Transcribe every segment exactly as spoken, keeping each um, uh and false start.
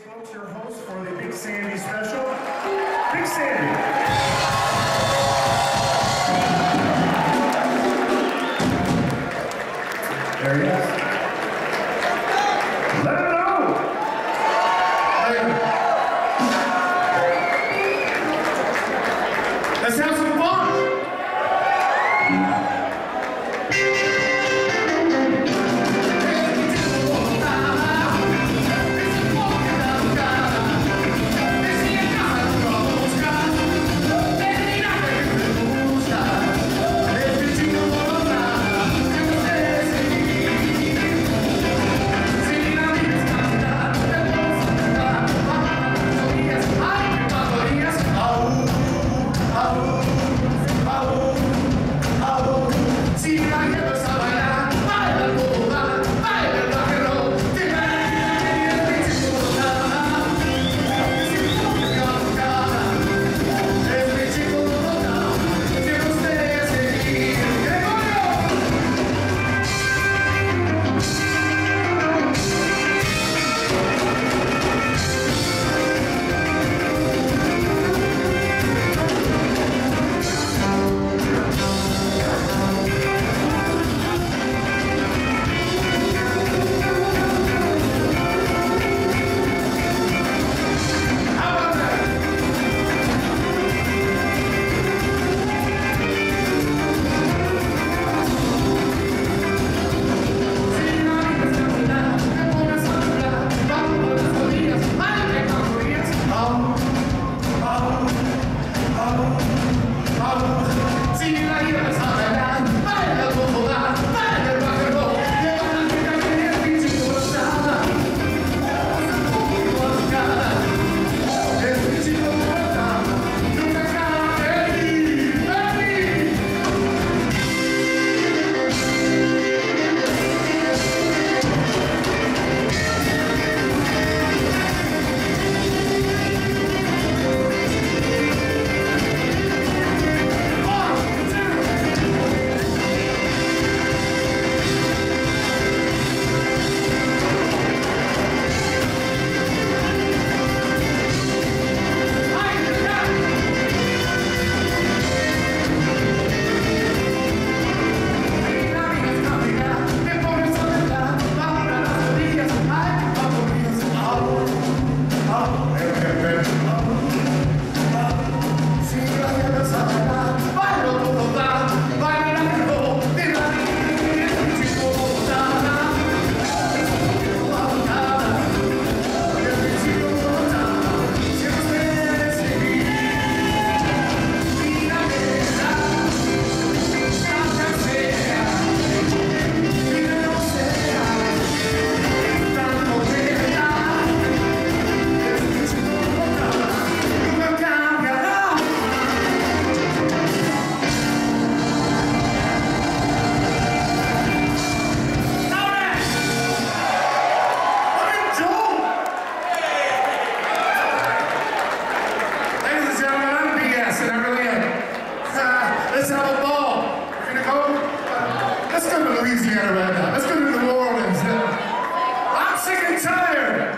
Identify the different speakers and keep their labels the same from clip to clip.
Speaker 1: folks, your host for the Big Sandy special, Big Sandy. There he is. Let him know. Let's have some fun. Let's have a ball. We're gonna go. Uh, let's go to Louisiana right now. Let's go to New Orleans. I'm sick and tired.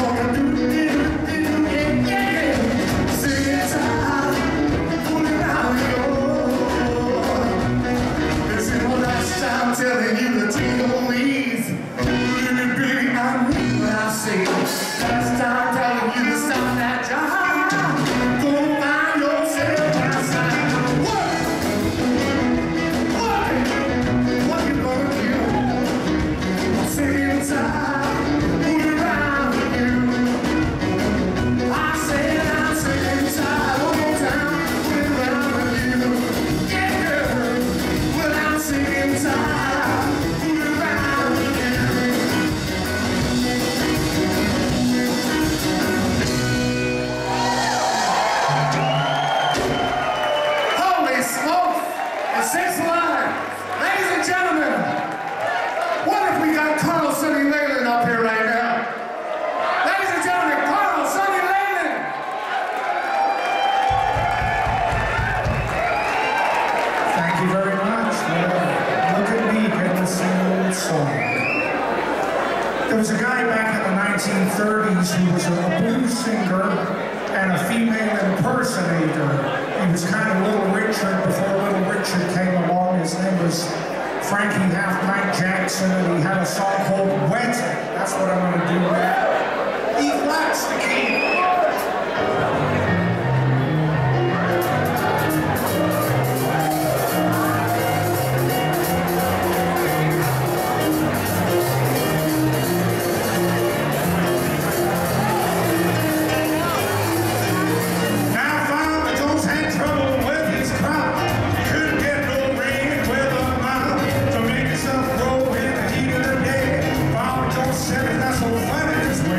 Speaker 2: There was a guy back in the nineteen thirties who was a blues singer and a female impersonator. He was kind of Little Richard before Little Richard came along. His name was Frankie Half-Pint Jackson, and he had a song called Wet. That's what I'm going to do now. E flat's the key. That's so funny.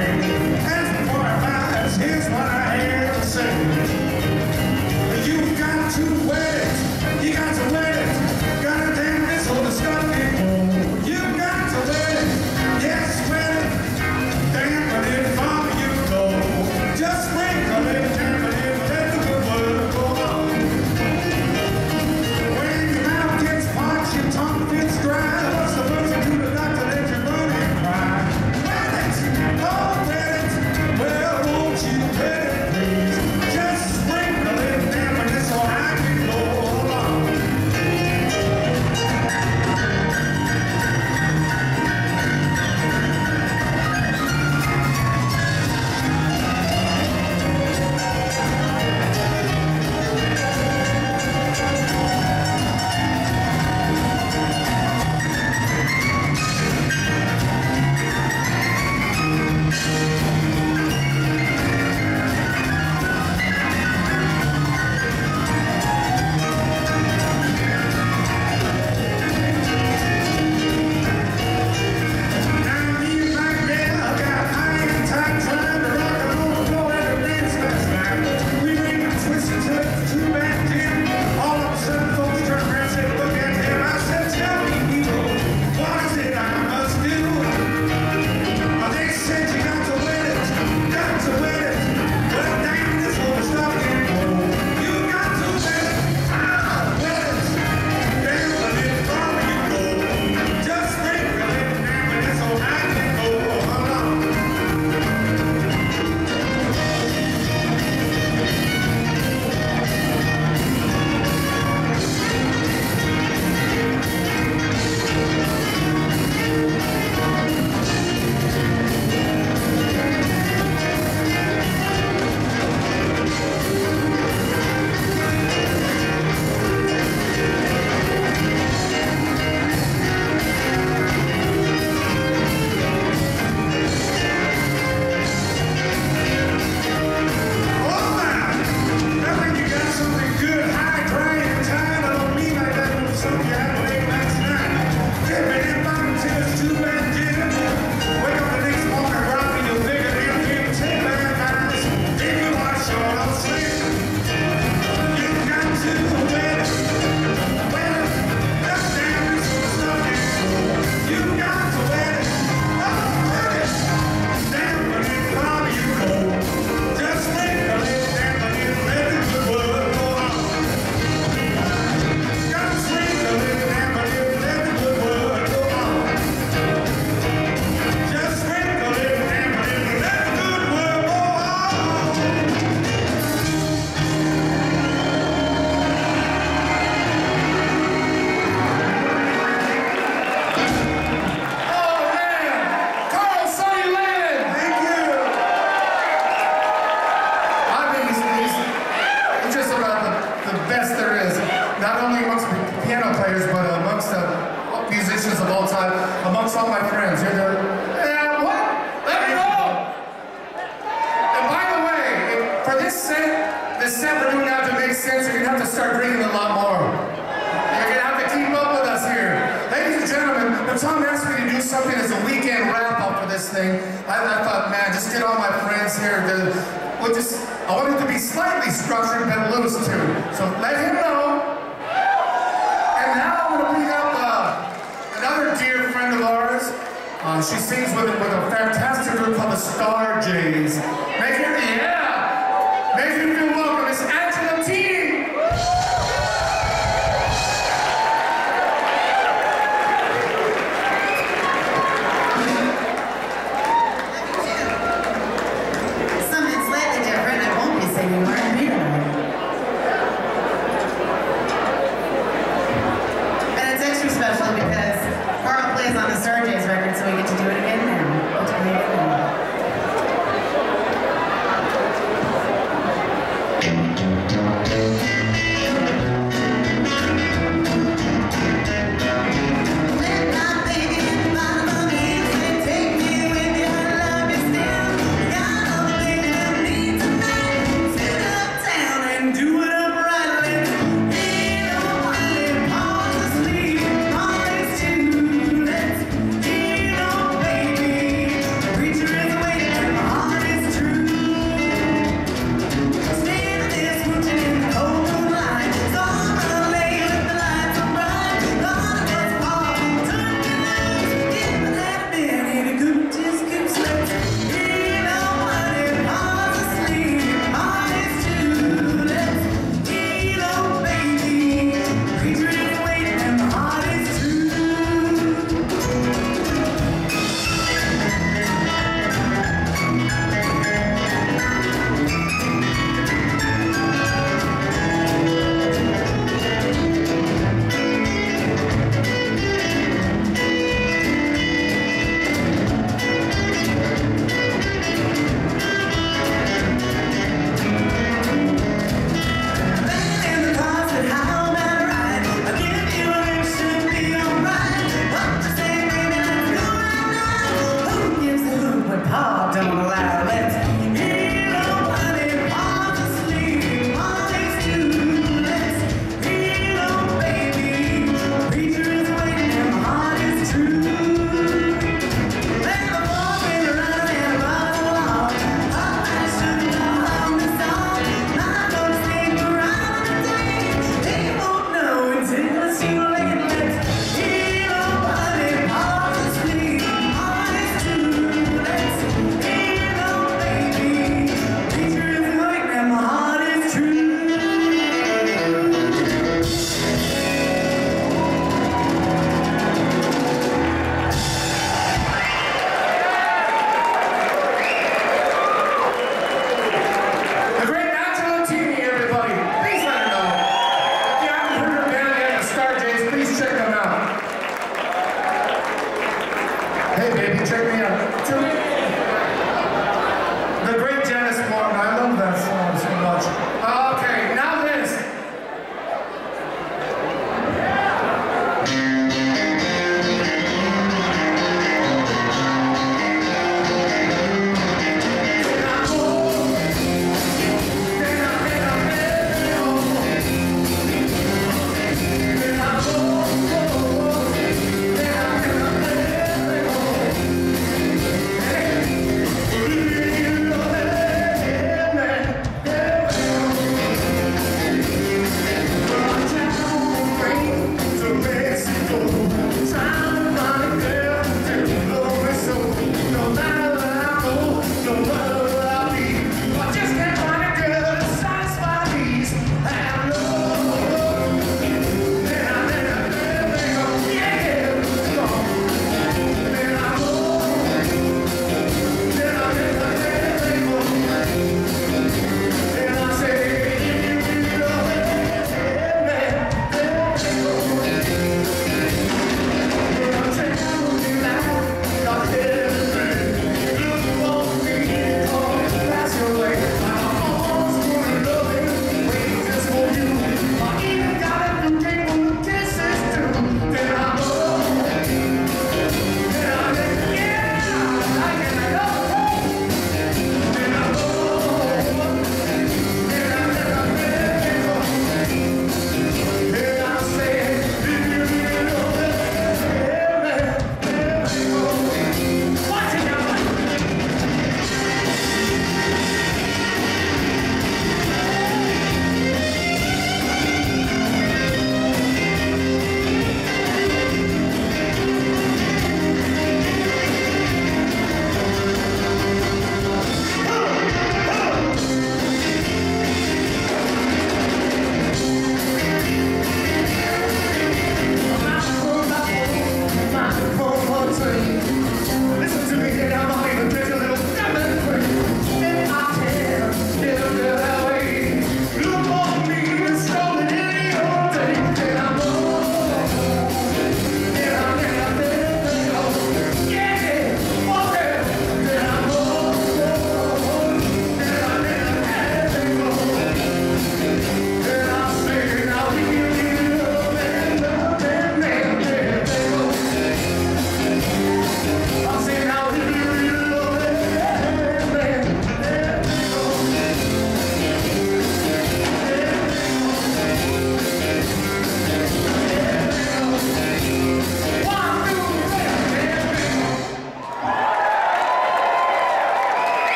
Speaker 1: musicians of all time, amongst all my friends. You're the, yeah, what? Let me know! And by the way, if, for this set, this set we're doing now to make sense, you're gonna have to start drinking a lot more. You're gonna have to keep up with us here. Ladies and gentlemen, when Tom asked me to do something as a weekend wrap-up for this thing, I, I thought, man, just get all my friends here. To, we'll just, I want it to be slightly structured, but loose too. So let him know. And now I'm gonna bring up uh, another dear friend of ours. Uh, she sings with, with a fantastic group called the Star Jays. Make her, yeah! Make her feel welcome. It's Angela T.
Speaker 3: On the Star Jays record, so we get to do it again now. We'll do it again now. So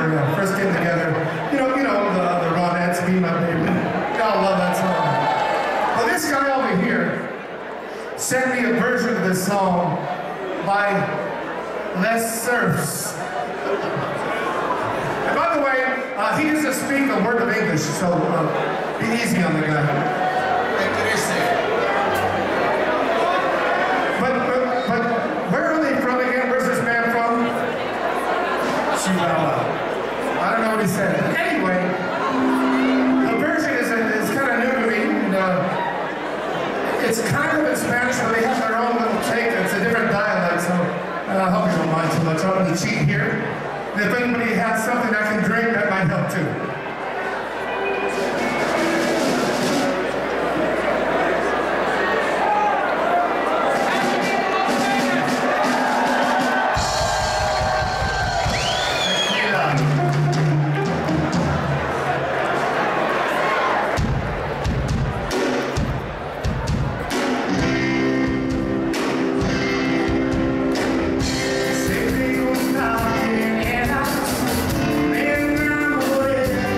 Speaker 1: were uh, first getting together. You know, you know the, the Ronettes, Be My Baby. Y'all love that song. Well, this guy over here sent me a version of this song by Les Surfs. And by the way, uh, he doesn't speak a word of English, so uh, be easy on the guy. But, but, but where are they from again? Where's this man from? Chihuahua. I don't know what he said. Anyway, the version is, is kind of new to me. And, uh, it's kind of in Spanish, but they have their own little take. It's a different dialect, so uh, I hope you don't mind too much. I'm going to cheat here. And if anybody has something I can drink, that might help too.
Speaker 2: Seguimos la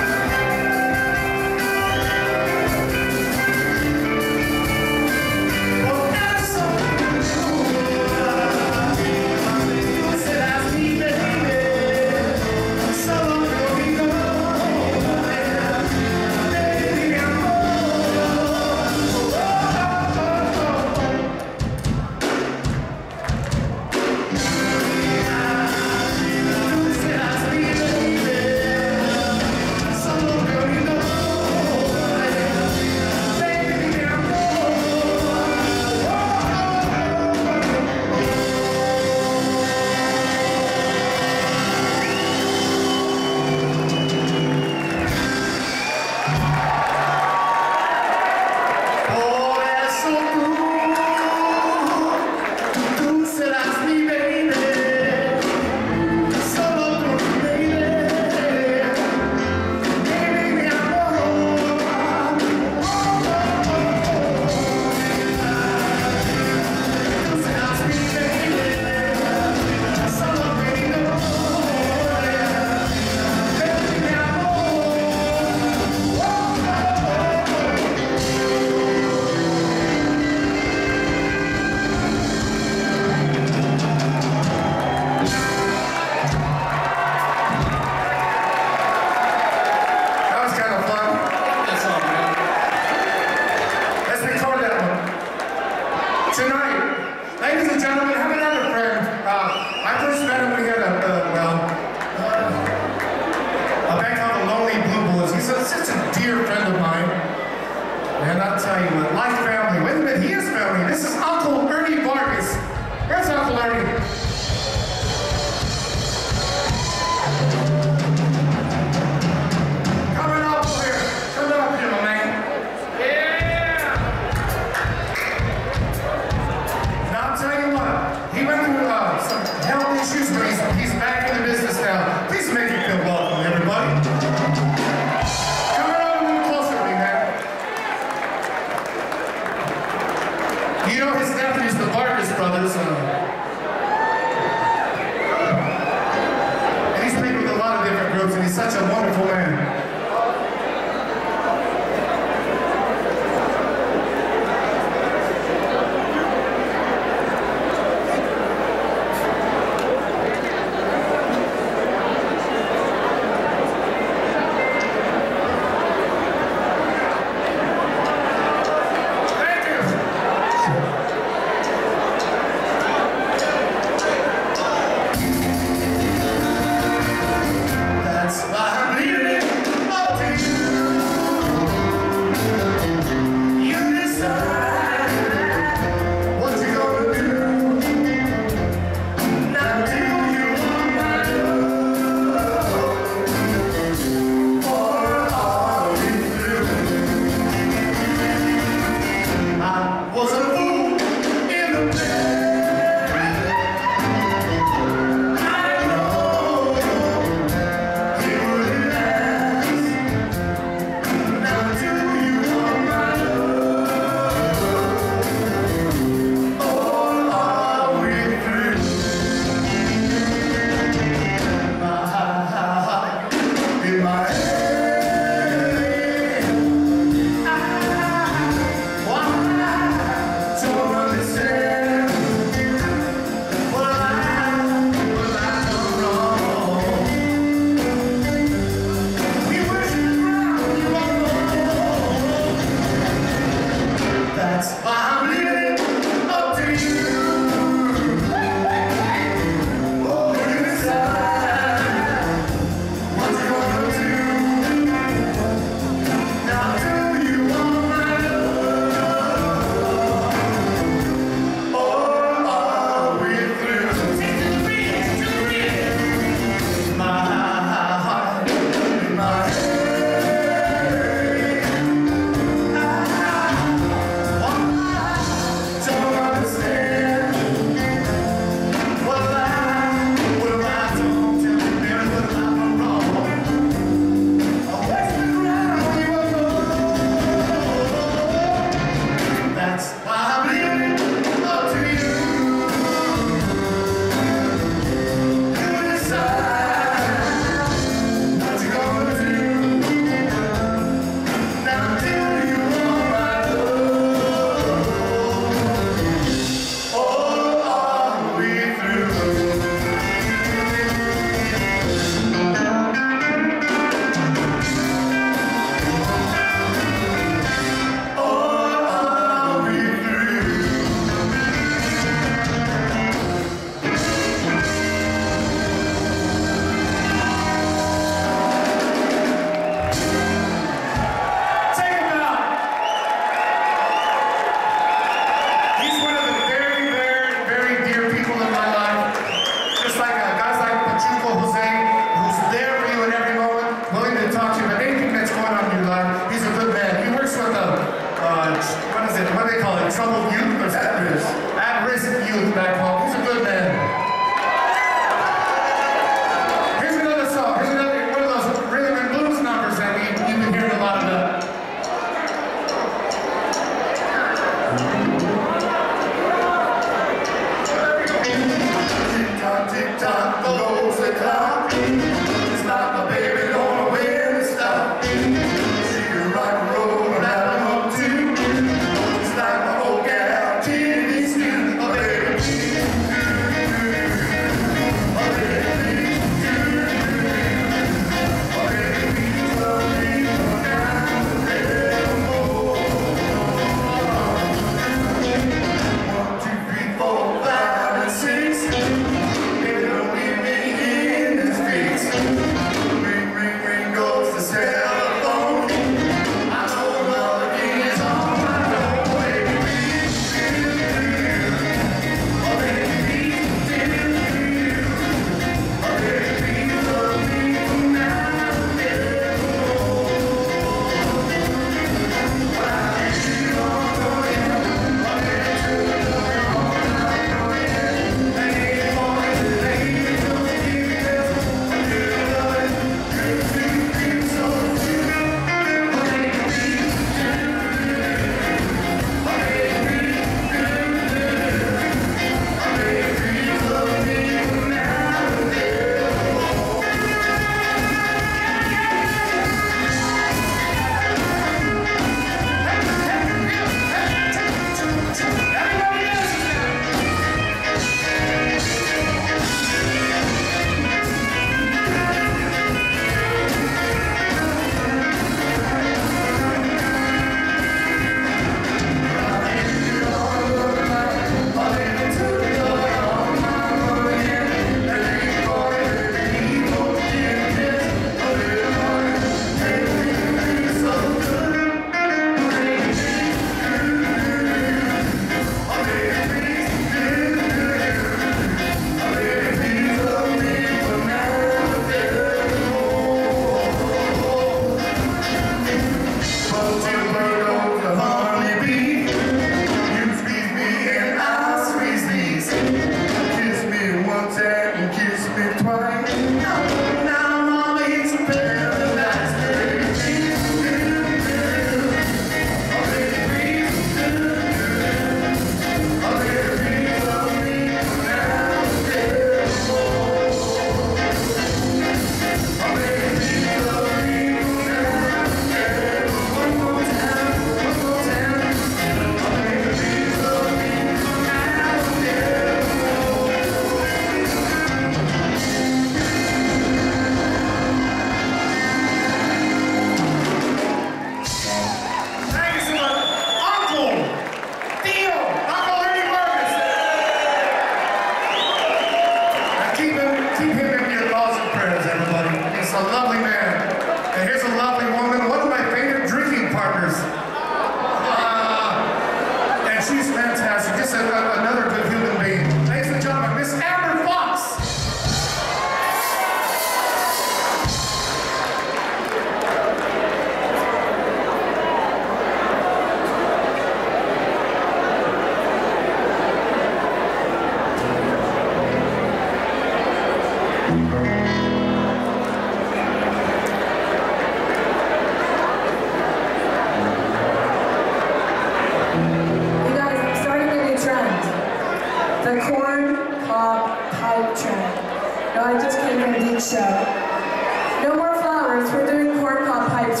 Speaker 4: shit show. No more flowers, we're doing corncob pipes.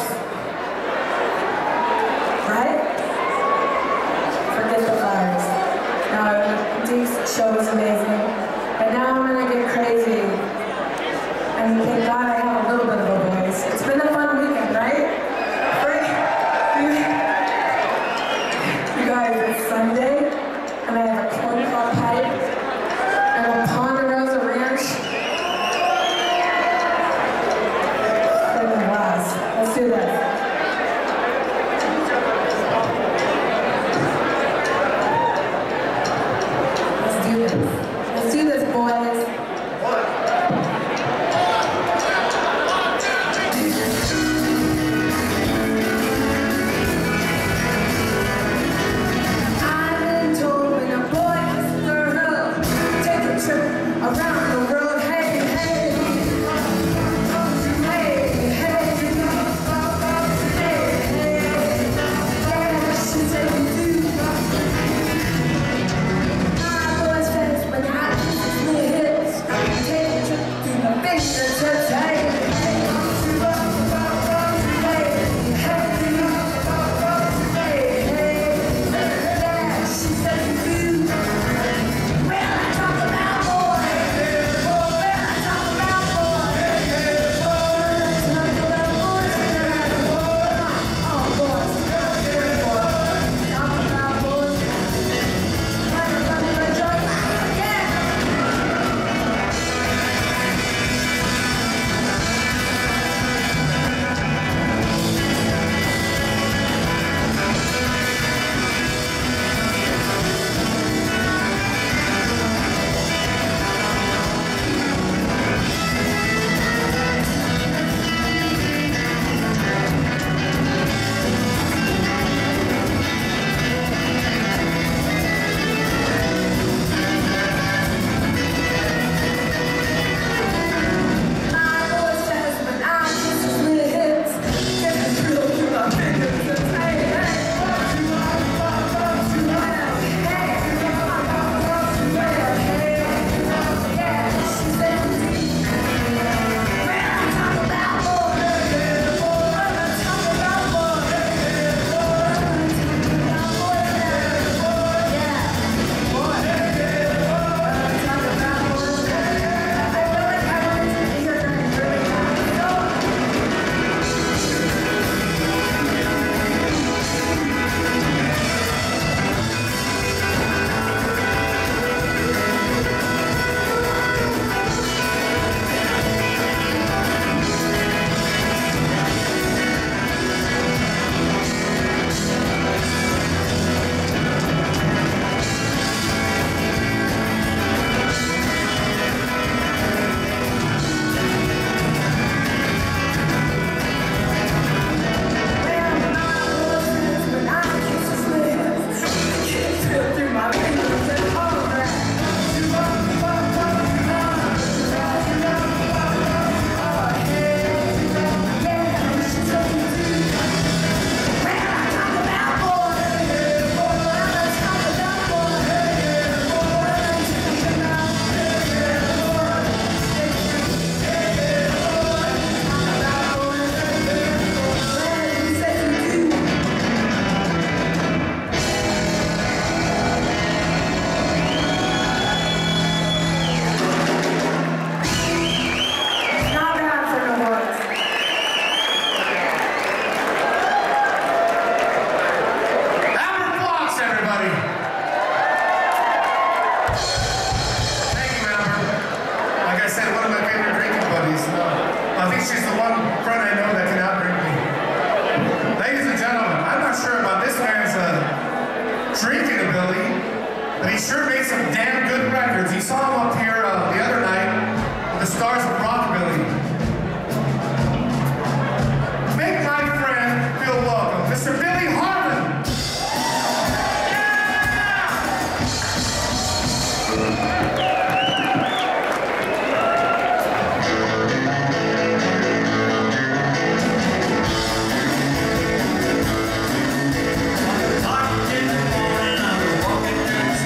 Speaker 4: Right? Forget the flowers. No, Deke's show was amazing. But now I'm gonna get crazy. And thank God I have a little bit of a voice. It's been a fun weekend, right? You guys, it's Sunday, and I have a corncob pipe and a Ponderosa Ranch. It's been a blast. Let's do this. Let's do this. Let's do this, boys.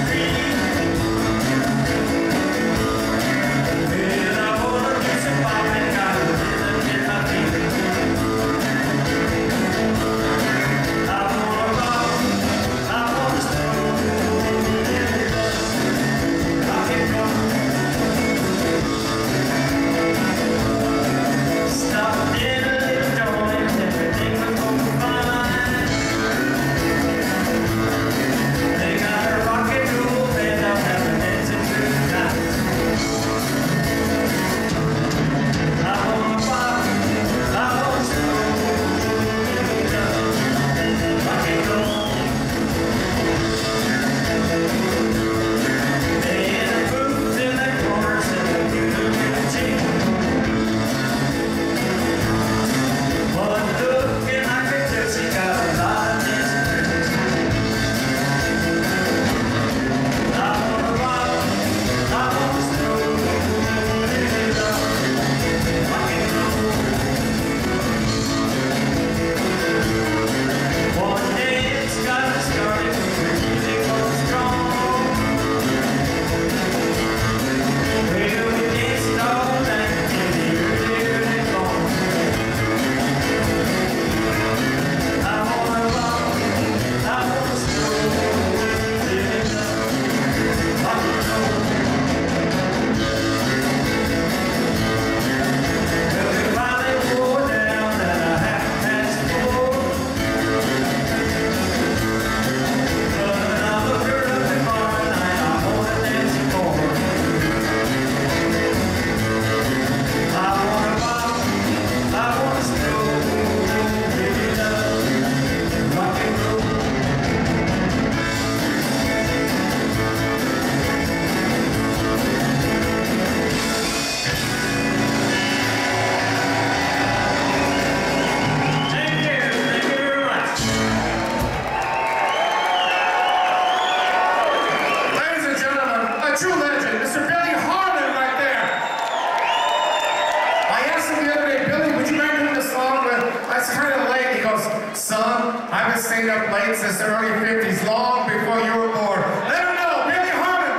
Speaker 5: Bye.
Speaker 1: goes, son, I've been staying up late since the early fifties, long before you were born. Let him know, Billy Harmon!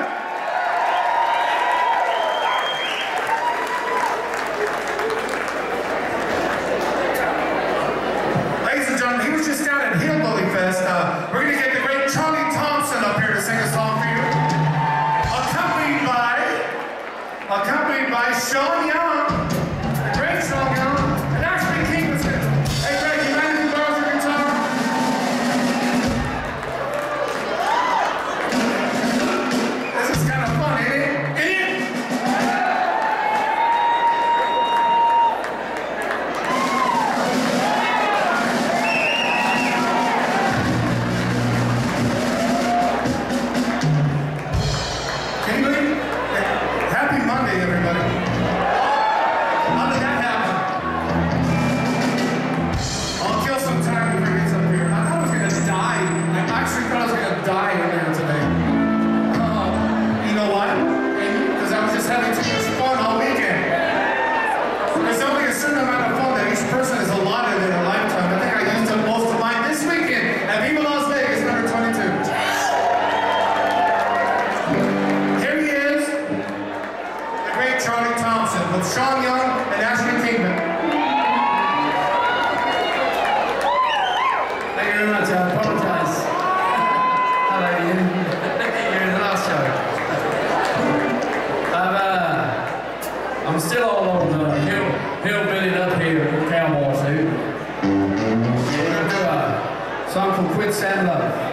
Speaker 1: Ladies and gentlemen, he was just down at Hillbilly Fest. Uh, we're going to get the great Charlie Thompson up here to sing a song for you. Accompanied by, accompanied by Sean Young, the great Sean Young, and Ashley Kingston. Hey Greg, you mind if you borrow your guitar? This is kind of fun, ain't it? Ain't it? Can you believe it? Happy Monday, everybody. How did that happen? I'll kill some time before he gets up here. I thought I was going to die. I actually thought I was going to die in there today. Uh, you know why? Because I was just having too much fun all weekend. There's only a certain amount of fun that each person is allotted in their lifetime. I think I used up most of mine this weekend at Viva Las Vegas, number twenty-two. Here he is, the great Charlie Thompson, with Sean Young and Ashley Kingman.
Speaker 5: Thank you very much. I apologize. Hello, Ian. You're in the last show. I've, uh, I'm still all on the hill, hillbilly up here with cowboy suit. We're going to do a song called Quicksand Love.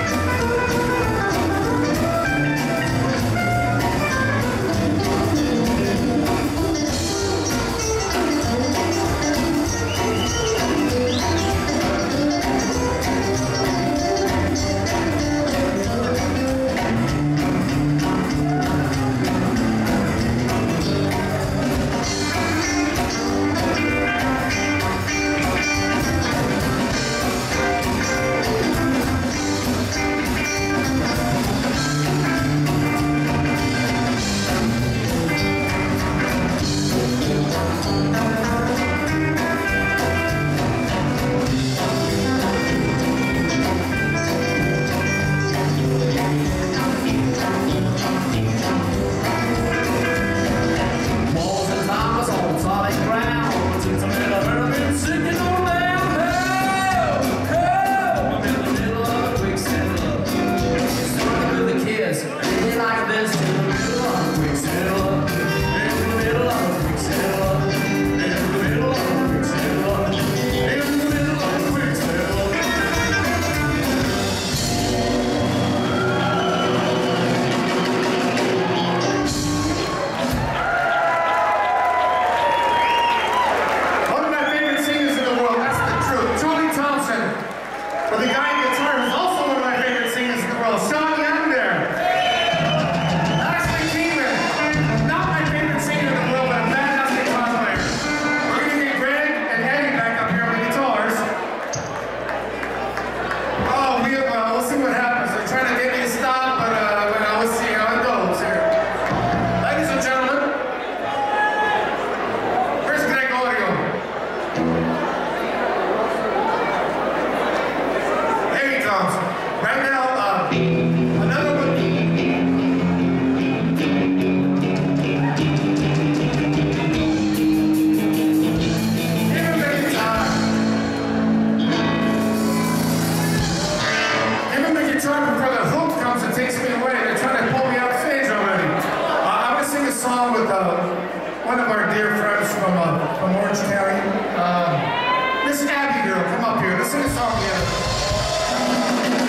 Speaker 4: Thank
Speaker 1: with uh, one of our dear friends from, uh, from Orange County. Uh, Miss Abby girl, come up here. Let's sing a song together.